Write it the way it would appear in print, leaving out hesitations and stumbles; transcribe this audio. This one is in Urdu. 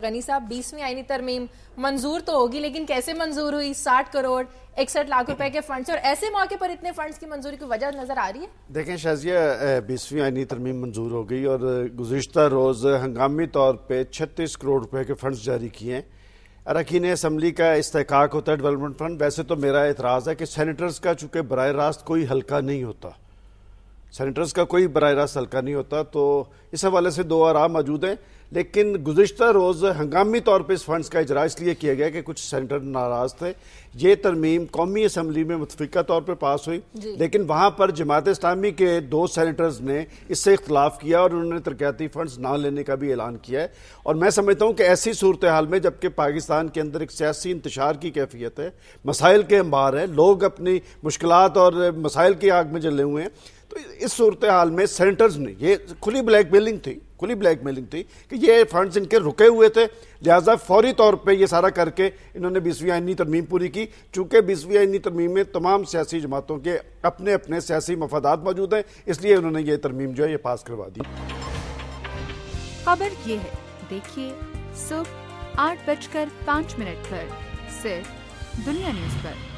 غنی صاحب 20ویں آئینی ترمیم منظور تو ہوگی لیکن کیسے منظور ہوئی؟ 60 کروڑ 61 لاکھ روپے کے فنڈز، اور ایسے موقع پر اتنے فنڈز کی منظوری کی وجہ نظر آ رہی ہے؟ دیکھیں شازیہ، 20ویں آئینی ترمیم منظور ہو گئی اور گزشتہ روز ہنگامی طور پہ 36 کروڑ روپے کے فنڈز جاری کیے ہیں۔ اراکین اسمبلی کا استحقاق ہوتا ہے ڈیولپمنٹ فنڈ۔ ویسے تو میرا اعتراض ہے کہ سینیٹرز کا چونکہ براہ راست کوئی حلقہ نہیں ہوتا، سینیٹرز کا کوئی براہ راست حلقہ نہیں ہوتا، تو اس حوالے سے دو آراء موجود ہیں، لیکن گزشتہ روز ہنگامی طور پہ اس فنڈز کا اجرا اس لیے کیا گیا کہ کچھ سینیٹر ناراض تھے۔ یہ ترمیم قومی اسمبلی میں متفقہ طور پہ پاس ہوئی، لیکن وہاں پر جماعت اسلامی کے 2 سینیٹرز نے اس سے اختلاف کیا اور انہوں نے ترقیاتی فنڈز نہ لینے کا بھی اعلان کیا ہے۔ اور میں سمجھتا ہوں کہ ایسی صورتحال میں جبکہ پاکستان کے اندر ایک سیاسی انتشار کی کیفیت ہے، مسائل کے انبار ہیں، لوگ اپنی مشکلات اور مسائل کی آگ میں جلے ہوئے ہیں، تو اس صورتحال میں سینیٹرز نے یہ کھلی بلیک میلنگ تھی کہ یہ فنڈز ان کے رکے ہوئے تھے، لہٰذا فوری طور پہ یہ سارا کر کے انہوں نے 20ویں آئینی ترمیم پوری کی۔ چونکہ 20ویں آئینی ترمیم میں تمام سیاسی جماعتوں کے اپنے اپنے سیاسی مفادات موجود ہیں، اس لیے انہوں نے یہ ترمیم جو ہے یہ پاس کروا دی۔ خبر یہ ہے، دیکھیے صبح 8:05 پر صرف دنیا نیوز پر۔